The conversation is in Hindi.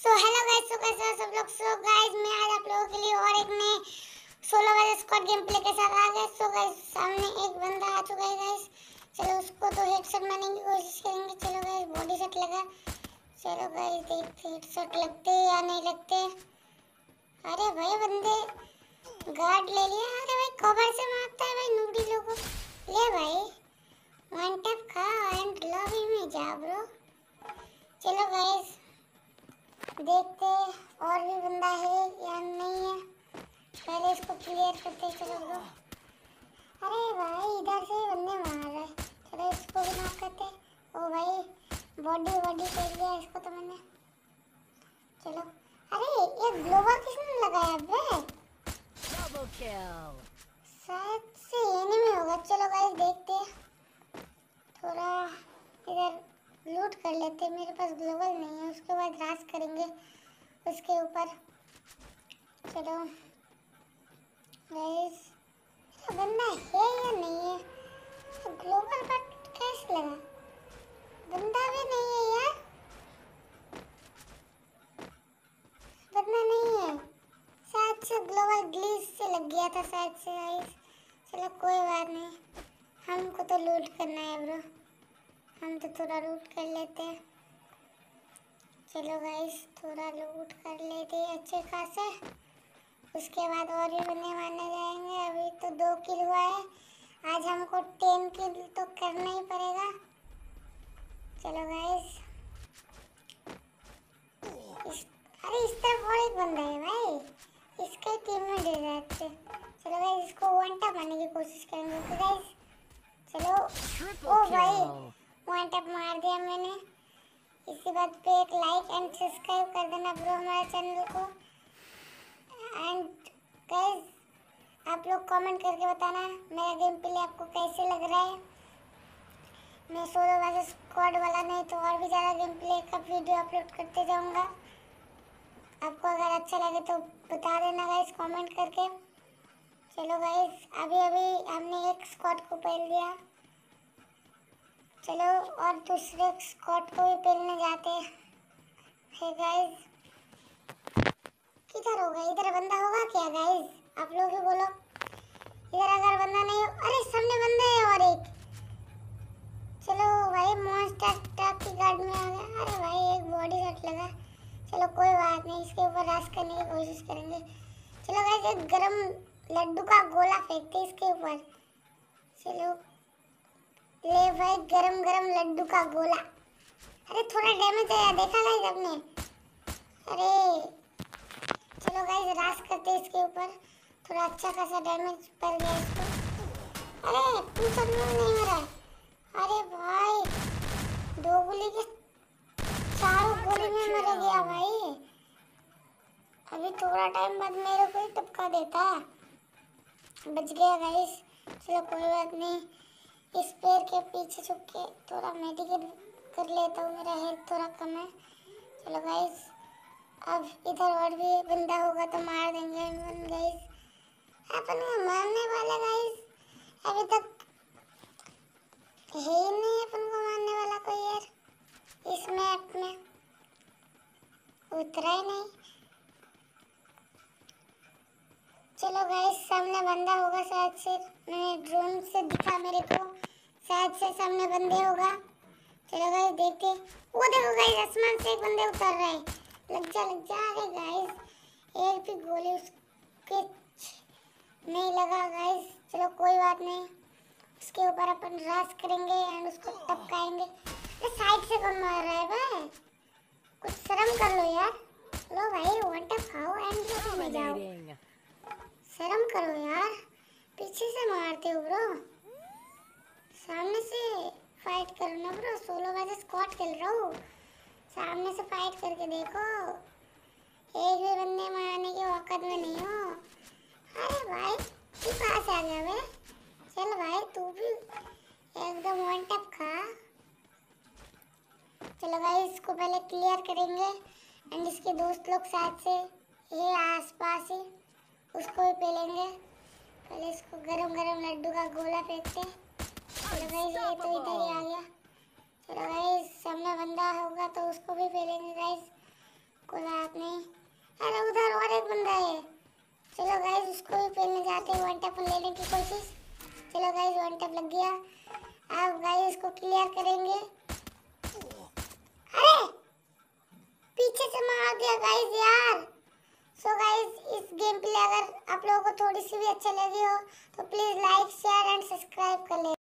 सो हेलो गाइस, सो कैसे हो सब लोग। सो गाइस मैं आज आप लोगों के लिए और एक नए 16 वाले स्क्वाड गेम प्ले के साथ आ गए। सो गाइस सामने एक बंदा आ चुका है गाइस। चलो उसको तो हेडशॉट मारने की कोशिश करेंगे। चलो गाइस बॉडी शॉट लगा। चलो गाइस देखते हेडशॉट लगते या नहीं लगते। अरे भाई बंदे गार्ड ले लिया। अरे भाई कवर से मारता है भाई नूडी लोगों। ले भाई वन टैप खा एंड लॉबी में जा ब्रो। चलो गाइस देखते और भी बंदा है या नहीं है, पहले इसको क्लियर करते। चलो ब्रो। अरे भाई इधर से ही बंदे मार रहे हैं। चलो इसको भी नॉक करते। ओ भाई बॉडी बॉडी कर दिया इसको तो मैंने। चलो अरे ये ग्लोबल किसने लगाया बे? Double kill. शायद से एनिमी होगा। चलो गाइस देखते थोड़ा इधर लूट कर लेते। मेरे पास ग्लोबल नहीं है, उसके बाद राज करेंगे उसके ऊपर। चलो गाइस बंदा है या नहीं है? ग्लोबल पर कैसे लगा? बंदा भी नहीं है यार, बंदा नहीं है। शायद से ग्लोबल ग्लिच से लग गया था शायद से गाइस। चलो कोई बात नहीं, हमको तो लूट करना है ब्रो। हम तो थोड़ा लूट कर लेते हैं। चलो गाइस थोड़ा लूट कर लेते हैं अच्छे खासे। उसके बाद और भी बंदे मारने जाएंगे। अभी तो 2 किल हुआ है, आज हमको 10 किल तो करना ही पड़ेगा। चलो गाइस अरे इस तरफ और एक बंदा है भाई, इसका टीम में दे जाते। चलो गाइस इसको वन टैप मारने की कोशिश करेंगे। ओके गाइस चलो। ओ भाई वन टैप मार दिया मैंने। इसी बात पे एक लाइक एंड सब्सक्राइब कर देना ब्रो हमारे चैनल को। एंड गाइस आप लोग कमेंट करके बताना मेरा गेम प्ले आपको कैसे लग रहा है। मैं सोलो वर्सेस स्क्वाड वाला नहीं तो और भी ज़्यादा गेम प्ले का वीडियो अपलोड करते जाऊंगा। आपको अगर अच्छा लगे तो बता देना गाइस कमेंट करके। चलो गाइस अभी अभी हमने एक स्क्वाड को पेल दिया। चलो और दूसरे स्क्वाड को भी पेलने जाते हैं गाइस। किधर होगा? इधर बंदा होगा क्या गाइस? आप लोग ही बोलो। इधर अगर बंदा नहीं हो, अरे सामने बंदा है और एक। चलो भाई मॉन्स्टर ट्रक की गार्ड में आ गया। अरे भाई एक बॉडी शॉट लगा। चलो कोई बात नहीं, इसके ऊपर राश करने की कोशिश करेंगे। चलो गाइस एक गरम लड्डू का गोला फेंकते इसके ऊपर। चलो ले भाई गरम गरम लड्डू का गोला। अरे थोड़ा डैमेज आया देखा गाइस आपने? अरे चलो गाइस राश करते हैं इसके ऊपर। थोड़ा अच्छा खासा डैमेज पड़ गया इसको। अरे तू सब में नहीं मरा। अरे भाई 2 गोली के 4 गोली में मर गया भाई। अभी थोड़ा टाइम बाद मेरे को ही टपका देता। बच गया गाइस। चलो कोई बात नहीं, इस पेड़ के पीछे छुप के थोड़ा मेडिकेट कर लेता हूँ, मेरा हेल्थ थोड़ा कम है। चलो गाइस अब इधर और भी बंदा होगा तो मार देंगे गाइस। अपन को मारने वाला गाइस अभी तक है ही नहीं। अपन को मारने वाला कोई यार इस मैप में उतरा ही नहीं। चलो गाइस सामने बंदा होगा शायद से, मैंने ड्रोन से दिखा मेरे को, शायद से सामने बंदे होगा। चलो गाइस देखते। वो देखो गाइस आसमान से एक बंदे उतर रहे हैं। लग जा अरे गाइस एक भी गोली उसके नहीं लगा गाइस। चलो कोई बात नहीं, उसके ऊपर अपन राज करेंगे एंड उसको टपकाएंगे। अरे साइड से कौन मार रहा है भाई? कुछ शर्म कर लो यार। लो भाई वन टैप खाओ एंड में जाओ। शर्म करो यार, पीछे से मारते हो ब्रो, सामने से फाइट करो ना ब्रो। सोलो वर्सेस स्क्वाड खेल रहा हूँ, सामने से फाइट करके देखो। एक भी बंदे मारने की औकात में नहीं हो। अरे भाई तू कहाँ से आ गया बे? चल भाई तू भी एकदम वन टैप खा। चलो भाई इसको पहले क्लियर करेंगे एंड इसके दोस्त लोग शायद से ये आसपास ही, उसको भी पेलेंगे। पहले इसको गरम गरम लड्डू का गोला फेंकते। चलो गाइस ये तो इधर ही आ गया। चलो गाइस सामने बंदा होगा तो उसको भी पेलेंगे गाइस। कोई बात नहीं। अरे उधर और एक बंदा है। चलो गाइस उसको भी पहले जाते हैं, वन टैप लेने की कोशिश। चलो गाइस वन टैप लग गया। अब गाइस इसको क्लियर करेंगे। अरे पीछे से मार दिया गाइस यार। सो गाइस इस गेम प्ले अगर आप लोगों को थोड़ी सी भी अच्छी लगी हो तो please like share and subscribe कर ले।